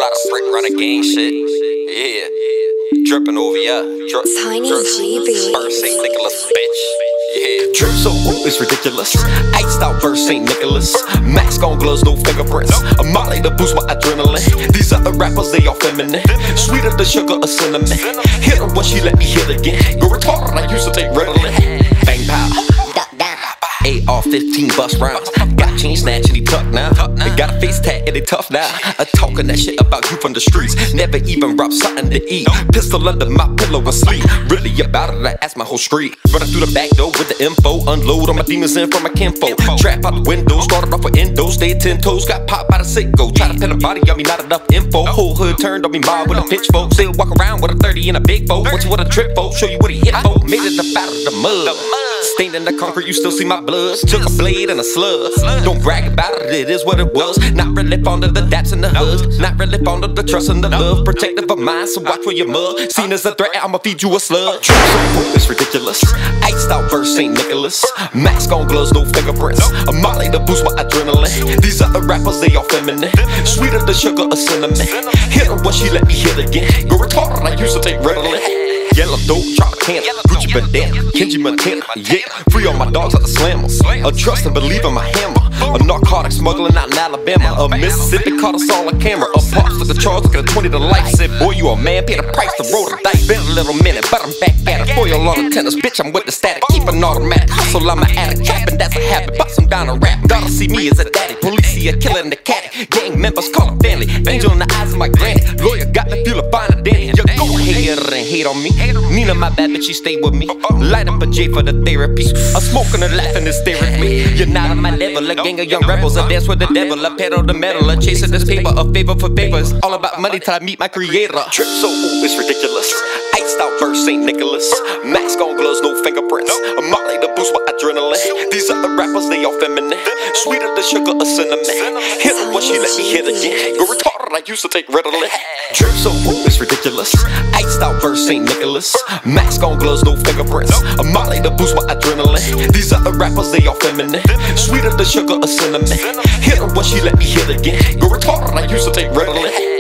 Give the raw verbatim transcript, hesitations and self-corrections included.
lot of frick running gang shit. Yeah. Dripping over ya. Drip, Tiny drip. G B. Verse Saint Nicholas, bitch. Yeah. Drip so ooh, it's ridiculous. Iced out verse Saint Nicholas. Mask on gloves, no fingerprints. A Molly to boost my adrenaline. These other rappers, they all feminine. Sweeter than sugar or cinnamon. Hit her when she let me hit again. Go retarded, I used to take Ritalin. Bang pow. A R fifteen bust rounds. Got chain snatch and he tuck now. They got a face tat and they tough now. A talking that shit about you from the streets. Never even robbed something to eat. Pistol under my pillow asleep. Really about it, I ask my whole street. Running through the back door with the info. Unload on my demons in from my kinfo. Trap out the window, started off with endo. Stayed ten toes, got popped by the sicko. Try to pin a body on me, not enough info. Whole hood turned on me, mob with a pitchfork. Still walk around with a thirty and a big boat. What's with a trip for? Show you what he hit for. Made it up out of the mud. Stained in the concrete, you still see my blood. Took a blade and a slug. Don't brag about it, it is what it was. Not really fond of the daps and the hugs. Not really fond of the trust and the love. Protective of mine, so watch where you mug. Seen as a threat, I'ma feed you a slug. So it's ridiculous. Iced out verse Saint Nicholas. Mask on gloves, no fingerprints. A Molly to boost my adrenaline. These other rappers, they all feminine. Sweeter than sugar or cinnamon. Hit her when she let me hit again. Go retarded, I used to take Ritalin. Yellow dope, Tropicana, Gucci bandana, Kenji Montana, yeah. Free all my dogs out the slammer. A trust and believe in my hammer. A narcotic smuggling out in Alabama. A Mississippi caught us all on camera. A pops took a charge, took a twenty to life. Said, boy, you a man, pay the price to roll the dice. Been a little minute, but I'm back at it. Foil on the tennis, bitch, I'm with the static. Keep an automatic hustle, I'm an addict. Trapping, that's a habit, bust them down a rap. Gotta see me as a daddy. Police see a killer in the caddy. Gang members call him family. Angel in the eyes of my granny. Lawyer got me feel a finer daddy. You go ahead and hate on me. Nina, my bad bitch, she stay with me. Light up a J for the therapy. I'm smoking and laughing and staring at me. You're not on my level. A gang of young rebels. I dance with the devil. I pedal the metal. I chasing this paper. A favor for favors. All about money till I meet my creator. Trip so ooh, it's ridiculous. Iced out verse Saint Nicholas. Mask on gloves, no fingerprints. A Molly to boost my adrenaline. These other rappers, they all feminine. Sweeter than sugar or cinnamon. Hit her when she let me hit again. Go retarded, I used to take Ritalin. Trip so ooh, it's ridiculous. Iced out verse Saint Nicholas. Mask on gloves, no fingerprints. A Molly to boost my adrenaline. These other rappers, they all feminine. Sweeter than sugar or cinnamon. Hit her when she let me hit again. Go retarded, I used to take Ritalin.